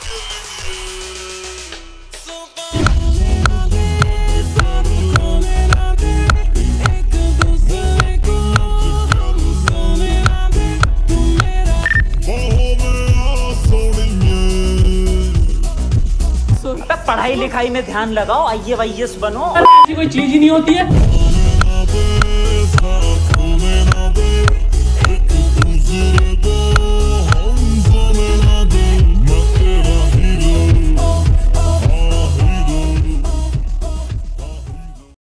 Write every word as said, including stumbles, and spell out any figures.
पढ़ाई लिखाई में ध्यान लगाओ, आई ए एस बनो। ऐसी कोई चीज ही नहीं होती है।